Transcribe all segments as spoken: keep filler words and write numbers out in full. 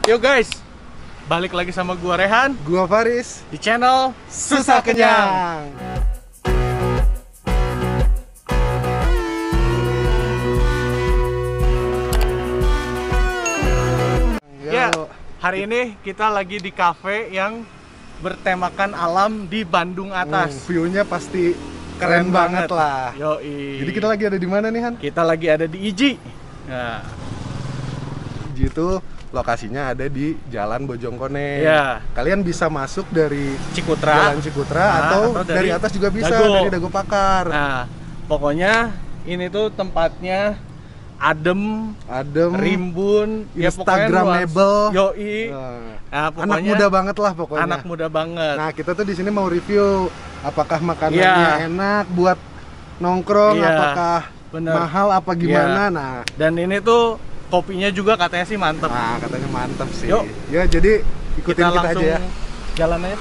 Yo guys, balik lagi sama gua Rehan, gua Faris di channel Susah Kenyang. Ya, hari ini kita lagi di cafe yang bertemakan alam di Bandung atas. Hmm, view-nya pasti keren, keren banget, banget lah. Yoi. Jadi kita lagi ada di mana nih, Han? Kita lagi ada di I J I. Nah, I J I itu lokasinya ada di Jalan Bojongkoneng. Ya. Kalian bisa masuk dari Cikutra, Jalan Cikutra nah, atau, atau dari, dari atas juga bisa, Dago. dari Dago Pakar. Nah, pokoknya ini tuh tempatnya adem, adem, rimbun, Instagramable. Ya yoi. Nah, anak muda banget lah pokoknya. Anak muda banget. Nah, kita tuh di sini mau review apakah makanannya ya. enak buat nongkrong, ya. apakah Bener. mahal apa gimana. Ya. Nah, dan ini tuh kopinya juga katanya sih mantep. Nah, katanya mantep sih. Yuk. Ya, jadi ikutin kita, kita langsung aja ya. Jalan aja.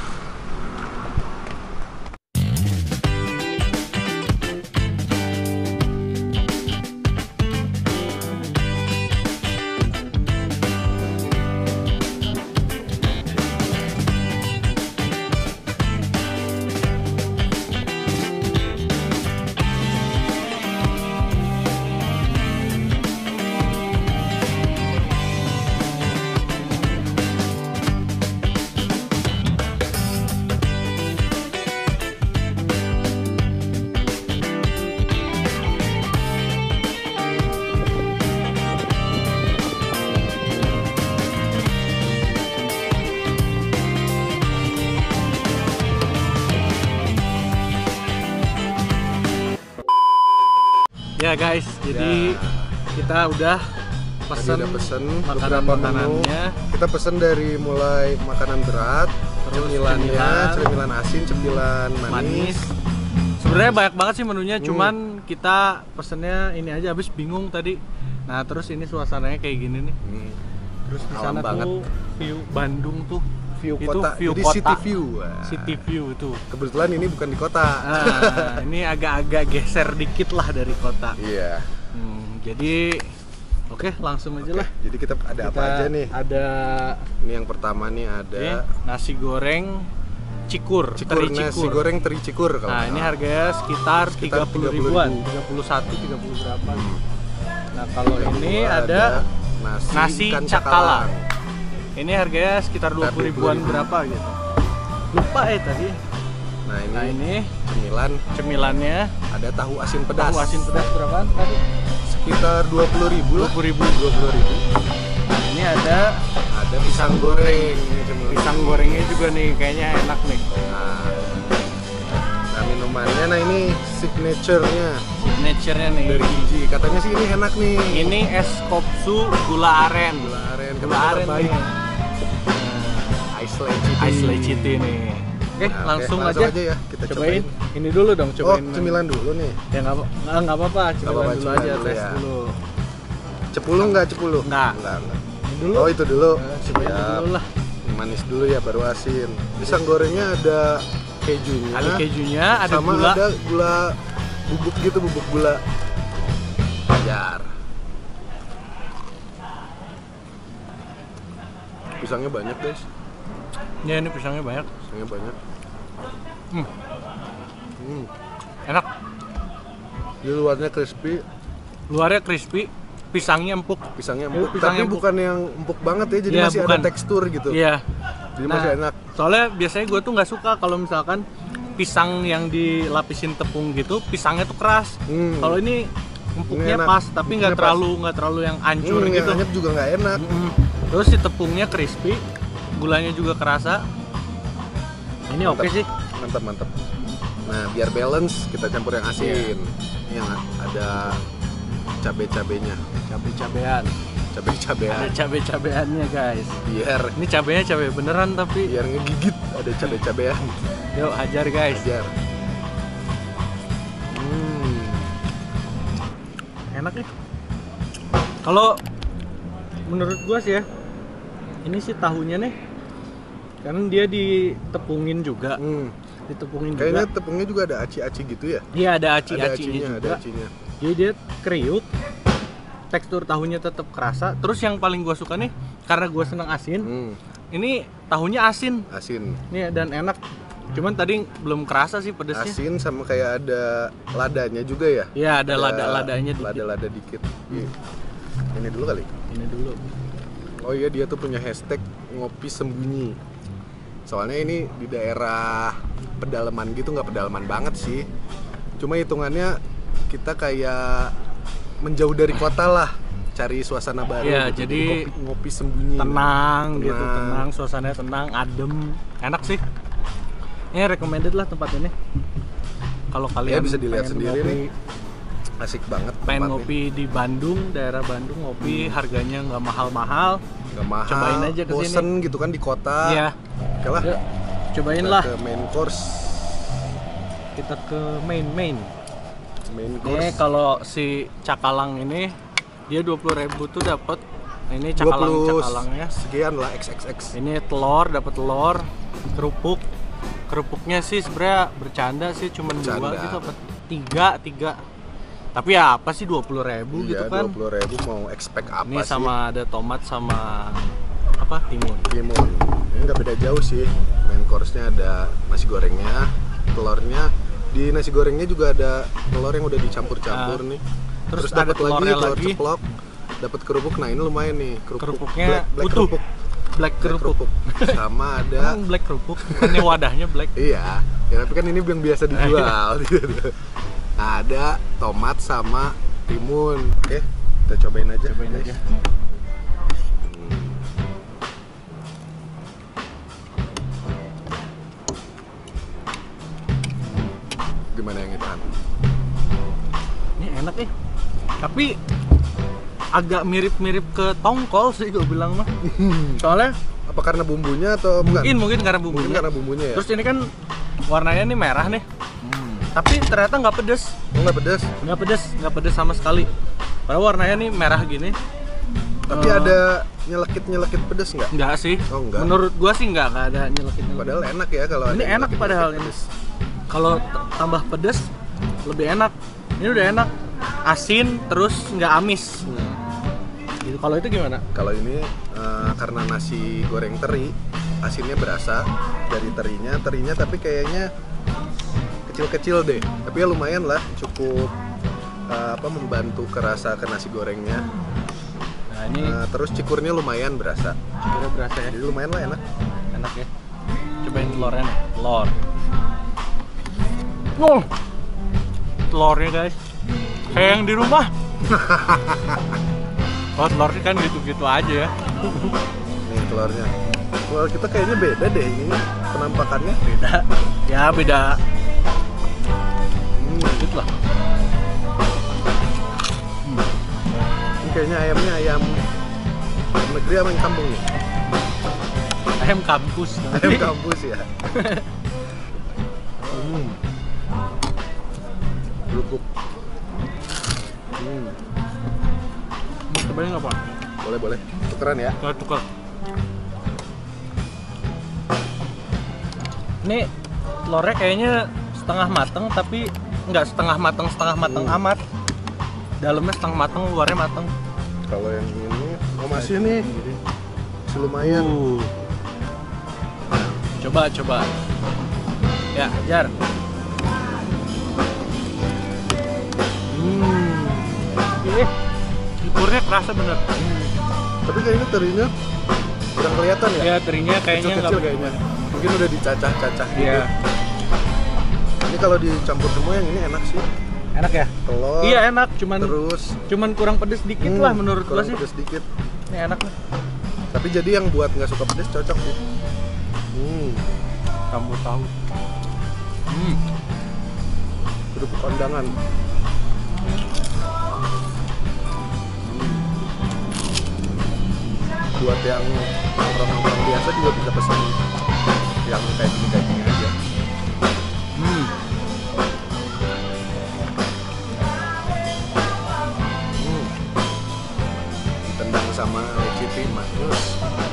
Ya guys, jadi ya. kita udah pesen, udah pesen makanan makanannya. Kita pesen dari mulai makanan berat, terus cemilannya, cemilan, cemilan asin, cemilan manis. manis. Sebenarnya banyak banget sih menunya, hmm. cuman kita pesennya ini aja, habis bingung tadi. Nah, terus ini suasananya kayak gini nih. Hmm. Terus di sana tuh view Bandung tuh. View itu kota, view jadi kota. city view. City view itu. Kebetulan ini bukan di kota. Nah, ini agak-agak geser dikit lah dari kota. Iya. Hmm, jadi oke, okay, langsung aja okay, lah. Jadi kita ada kita apa aja nih? Ada ini yang pertama nih ada ini, nasi goreng cikur, cikur teri nasi cikur. goreng teri cikur kalau. Nah, ini harganya sekitar, sekitar tiga puluh ribuan, tiga puluh satu, tiga puluh berapa. Hmm. Nah, kalau ini ada, ada nasi, nasi ikan cakalang. Ini harganya sekitar dua puluh ribuan berapa gitu. Lupa ya tadi. Nah, ini, nah, ini cemilan. Cemilannya ada tahu asin pedas. Tahu asin pedas berapaan tadi? Sekitar dua puluh ribu lah. dua puluh ribu. dua puluh ribu. Nah, ini ada ada pisang goreng. Pisang gorengnya juga nih kayaknya enak nih. Nah, nah minumannya, nah ini signature-nya. Signature-nya nih. Dari I J I. Katanya sih ini enak nih. Ini es kopsu gula aren. Gula aren. Gula aren baik. Ice leciti. Ice leciti nih. Oke, nah, langsung, oke, langsung aja. aja ya. Kita cobain. cobain. Ini dulu dong, cobain. Oh, cemilan dulu nih. Ya nggak apa, nggak apa-apa, cemilan apa -apa, dulu cemilan aja, dulu tes ya. dulu. Cepuluh nggak cepuluh? Nggak. Nggak, nggak. Ini dulu. Oh, itu dulu. Nah, cobain dulu lah. Manis dulu ya, baru asin. Pisang gorengnya ada kejunya. Ada kejunya, ada sama gula. ada gula bubuk gitu, bubuk gula. Ajar. Pisangnya banyak, guys. Ya, ini pisangnya banyak. Pisangnya banyak. Hmm. Hmm. Enak. Di luarnya crispy. Luarnya crispy, pisangnya empuk. Pisangnya empuk, pisangnya tapi empuk. Bukan yang empuk banget ya, jadi ya, masih bukan. ada tekstur gitu. Iya. Jadi nah, masih enak. Soalnya biasanya gue tuh nggak suka kalau misalkan pisang yang dilapisin tepung gitu, pisangnya tuh keras. Hmm. Kalau ini empuknya ini pas, tapi nggak terlalu nggak terlalu yang hancur hmm, gitu. Yang juga nggak enak. Hmm. Terus si tepungnya crispy, gulanya juga kerasa. Ini oke okay sih. Mantap mantap. Nah, biar balance kita campur yang asin. Yeah. Yang ada cabe-cabenya. Cabe-cabean. Cabe-cabean. Ada cabe-cabeannya guys. Biar ini cabenya cabe beneran tapi. Biar ngegigit ada cabe-cabean. Yuk hajar guys. Hajar. Hmm. Enak nih. Kalau menurut gua sih ya, ini sih tahunya nih, karena dia ditepungin juga. Hmm. Ditepungin kayaknya juga. Tepungnya juga ada aci-aci gitu ya? Iya, ada aci-acinya juga. Ada acinya. Jadi dia kriuk, tekstur tahunya tetap kerasa. Terus yang paling gua suka nih, karena gue seneng asin. Hmm. Ini tahunya asin. Asin. Nih dan enak. Cuman tadi belum kerasa sih pedesnya. Asin sama kayak ada ladanya juga ya? Iya, ada lada-ladanya dikit. Lada-lada dikit. Hmm. Ini dulu kali. Ini dulu. Oh iya, dia tuh punya hashtag ngopi sembunyi. Soalnya ini di daerah pedalaman gitu, nggak pedalaman banget sih. Cuma hitungannya kita kayak menjauh dari kota lah, cari suasana baru. Iya, gitu. jadi ngopi, ngopi sembunyi. Tenang, tenang gitu, tenang, suasananya tenang, adem, enak sih. Ini recommended lah tempat ini. Kalau kalian Ya, bisa dilihat pengen sendiri ngopi, nih. Asik banget. pengen tempatnya. ngopi di Bandung, daerah Bandung, ngopi harganya nggak mahal-mahal. Nggak mahal. Cobain aja kesini. Bosen gitu kan di kota. Iya. Oke lah. Yuk, cobain Kita lah. Ke main course. Kita ke main main. Main Ini course. kalau si cakalang ini dia dua puluh ribu tuh dapat ini dua puluh cakalang-cakalangnya. sekian lah X X X. Ini telur, dapat telur, kerupuk. Kerupuknya sih sebenarnya bercanda sih, cuman dua Bercanda. gitu apa tiga, tiga. Tapi ya apa sih dua puluh ribu gitu Iya, kan. dua puluh ribu mau expect apa Ini sih? sama ada tomat sama apa? Timun. Timun. Ini nggak beda jauh sih. Main course-nya ada nasi gorengnya, telurnya. Di nasi gorengnya juga ada telur yang udah dicampur-campur Nah, nih. terus Terus, ada dapat lagi telurnya telur lagi. ceplok, dapat kerupuk. Nah, ini lumayan nih, kerupuk Kerupuknya black, black utuh. kerupuk. Black Black kerupuk. Sama ada Emang black kerupuk. Ini wadahnya black. iya, ya tapi kan ini yang biasa dijual. Nah, ada tomat sama timun. Oke, kita cobain aja. Cobain guys. aja. Gimana yang itu? Han? Ini enak nih. Tapi agak mirip-mirip ke tongkol sih gue bilang mah. Soalnya Apa karena bumbunya atau bukan? mungkin mungkin karena Mungkin bumbunya. karena bumbunya ya. Terus ini kan warnanya nih merah nih. Hmm. Tapi ternyata nggak pedes. Oh, nggak pedas? Nggak pedes, nggak pedes sama sekali. Padahal warnanya nih merah gini. Tapi Eh, ada nyelekit-nyelekit pedas nggak? Nggak sih. Oh, nggak. Menurut gua sih nggak, nggak ada nyelekit. Padahal enak ya kalau Ini ada enak nyelekit-nyelekit padahal ini. pedas. Kalau t- tambah pedes lebih enak. Ini udah enak. Asin terus nggak amis. Hmm. Gitu. Kalau itu gimana? Kalau ini eh, karena nasi goreng teri, asinnya berasa dari terinya, terinya tapi kayaknya kecil-kecil deh. Tapi ya lumayan lah, cukup eh, apa membantu kerasa ke nasi gorengnya. Nah ini Eh, terus cikurnya lumayan berasa. udah berasa ya. Jadi lumayan lah enak. Enak ya. Cobain telurnya nih. Telur. Oh. Telurnya guys. Kayak yang di rumah. Oh telurnya kan gitu-gitu aja ya. Nih telurnya. Well, kita kayaknya beda deh ini penampakannya. Beda. Ya beda. Hmm, Dikit lah. ini kayaknya ayamnya ayam ayam negeri sama yang kampung nih. Ayam kampus. Ayam kampus ya. Hmm. Kerupuk. Hmm. Mau cobain nggak pak? Boleh boleh. Tukeran ya. Nggak tukar. Ini telurnya kayaknya setengah mateng tapi nggak setengah mateng setengah mateng Hmm. amat. Dalamnya setengah mateng, luarnya mateng. Kalau yang ini, oh masih nih, masih lumayan. Uh. Coba coba. Ya, Jar. Hmm. Ini cikurnya kerasa bener. Tapi kayaknya terinya kurang kelihatan ya. Ya, terinya kayaknya Kecil-kecil nggak kayaknya. Mungkin udah dicacah-cacah gitu. Iya. Ini kalau dicampur semua yang ini enak sih. Enak ya? Telur. Iya enak, cuman Terus cuman kurang pedes dikit hmm, lah menurut gua kurang sih. pedes dikit. Ini enak nih. Tapi jadi yang buat nggak suka pedes cocok sih. Hmm. Kamu tahu. Hmm. Kerupuk kondangan. Buat yang orang-orang biasa juga bisa pesan yang kayak gini kayak gini aja. Hmm. Hmm. Ditendang sama recipe manis.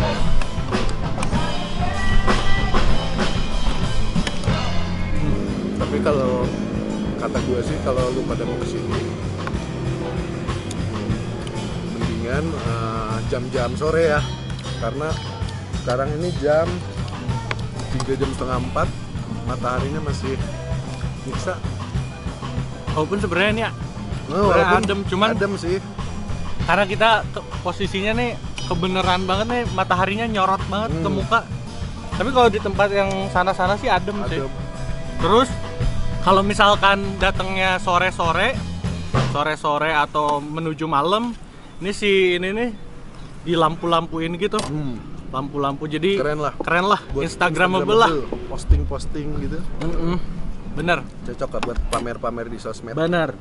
Hmm, tapi kalau kata gue sih kalau lu pada mau kesini mendingan eh, jam-jam sore ya. karena sekarang ini jam tiga jam setengah empat, mataharinya masih nyiksa. Walaupun sebenarnya ini ya, Oh, sebenarnya adem, cuman adem sih. karena kita ke, posisinya nih kebeneran banget nih, mataharinya nyorot banget Hmm. ke muka. Tapi kalau di tempat yang sana-sana sih adem, sih. Adem. Terus kalau misalkan datangnya sore-sore, sore-sore atau menuju malam, ini si ini nih di lampu-lampuin gitu, Hmm. lampu-lampu, jadi Keren lah. keren lah, Buat Instagramable lah. Posting-posting gitu. Mm-mm. Bener, Cocok lah buat pamer-pamer di sosmed. bener.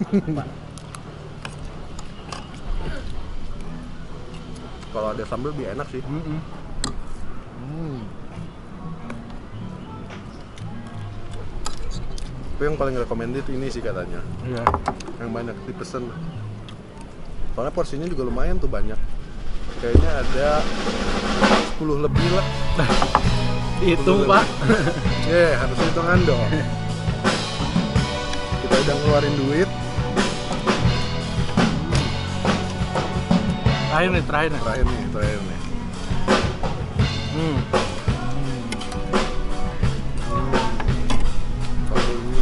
Kalau ada sambal lebih enak sih. Mm-mm. Hmm. Tapi yang paling recommended ini sih katanya, Iya. yang banyak dipesen. Soalnya porsinya juga lumayan tuh, banyak. Kayaknya ada sepuluh lebih lah. Hitung Betul. Pak. Ya, harus hitungan dong. Kita udah ngeluarin duit. Terakhir nih, terakhir nih. Terakhir nih, terakhir nih. Hmm. Satu ini.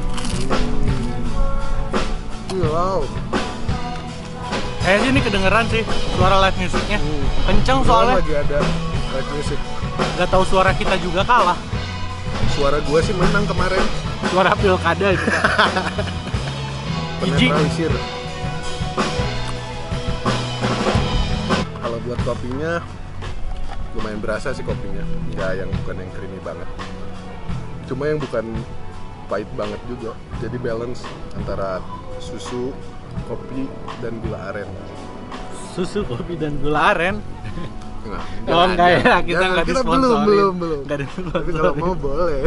Hmm. Wow. Eh sih ini kedengeran sih suara live musicnya. Hmm. Kenceng Kebetulan soalnya. lagi ada live music. Gak tahu suara kita juga kalah. Suara gua sih menang kemarin. Suara pilkada itu. Jijik. Penetralisir. Kalau buat kopinya lumayan berasa sih kopinya, nggak yang bukan yang creamy banget, cuma yang bukan pahit banget juga, jadi balance antara susu, kopi, dan gula aren. Susu, kopi, dan gula aren. Nah, Oh enggak ya, kita Jangan, nggak kita disponsorin. belum belum belum Nggak tapi kalau mau boleh.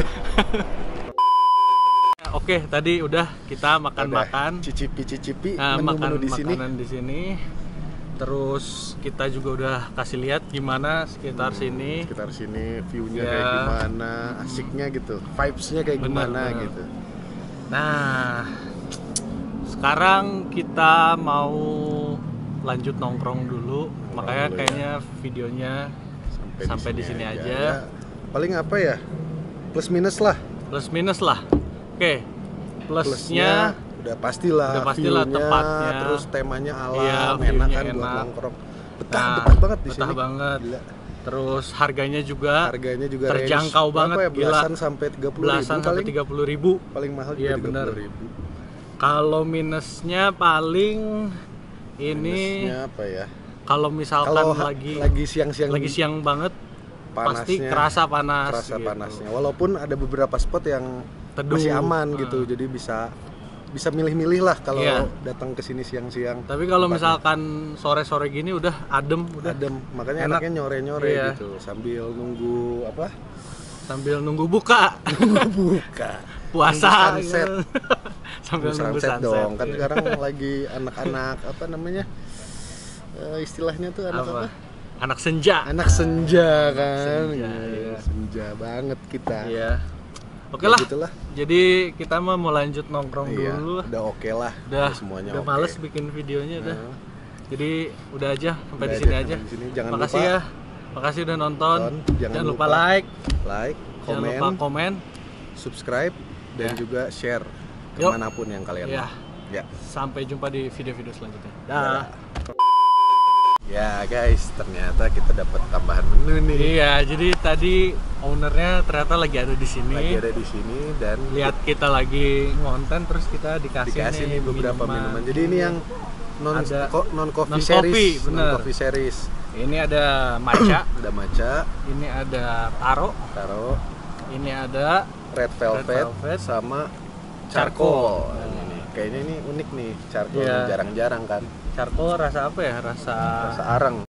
Oke, tadi udah kita makan-makan. Cicipi-cicipi Nah, menu-menu makan di sini. makanan di sini. Terus kita juga udah kasih lihat gimana sekitar sini. Sekitar sini view-nya Ya. kayak gimana, asiknya gitu, vibes-nya kayak Bener, gimana bener. gitu. Nah, sekarang kita mau lanjut nongkrong dulu. Makanya dulu ya. kayaknya videonya sampai di sini aja. Ya, paling apa ya? Plus minus lah. plus minus lah. Oke, plusnya Plusnya udah pastilah, udah pastilah view-nya, tempatnya. terus temanya alam, Iya, enak view-nya kan buat enak. nongkrong. Betah, Nah, betah banget di betah sini. banget. Gila. terus harganya juga Harganya juga terjangkau range, banget, berapa ya? gila. Belasan sampai tiga puluh ribu belasan sampai paling. tiga puluh ribu. Paling mahal juga Iya, tiga bener. puluh ribu. Kalau minusnya paling ini Minusnya apa ya? kalau misalkan Kalau ha- lagi lagi siang-siang lagi siang banget pasti panasnya, kerasa panas kerasa gitu. panasnya. Walaupun ada beberapa spot yang Teduh. masih aman Hmm. gitu, jadi bisa bisa milih-milih lah kalau Iya. datang ke sini siang-siang. Tapi kalau Tempatnya misalkan sore-sore gini udah adem, udah adem, makanya Enak. enaknya nyore-nyore Iya. gitu sambil nunggu apa? sambil nunggu buka Buka. puasa Nunggu sunset. gitu. Sambil Nunggu nunggu sunset sunset dong. Kan iya. sekarang lagi anak-anak apa namanya? Eh, istilahnya tuh anak apa? Apa? Anak senja. Anak senja kan. Senja, Iya, iya. senja banget kita. Iya. Oke Ya lah. gitulah. Jadi kita mah mau lanjut nongkrong Iya, dulu. udah oke lah. Udah, semuanya udah oke. males bikin videonya udah. Nah, Jadi udah aja sampai udah di sini aja, aja. sampai di sini. Jangan Makasih lupa ya. Makasih udah nonton. Nonton. Jangan, Jangan lupa, lupa like, like, jangan komen, lupa komen. subscribe, dan Ya. juga share Yuk. kemanapun yang kalian Ya. mau. Ya. Sampai jumpa di video-video selanjutnya. Ya. Dah. Ya guys, ternyata kita dapat tambahan menu nih. Iya, jadi tadi ownernya ternyata lagi ada di sini. Lagi ada di sini dan Lihat kita lagi ngonten terus kita dikasih, dikasih nih beberapa minuman. Jadi ini yang non Ada ko- non coffee non-coffee, series, bener. non coffee series. Ini ada matcha, Ada matcha, ini ada taro, taro, ini ada red velvet, Red velvet, sama charcoal. charcoal. Nah, ini kayaknya ini unik nih, charcoal Iya. jarang-jarang kan. charcoal rasa apa ya? Rasa Rasa arang.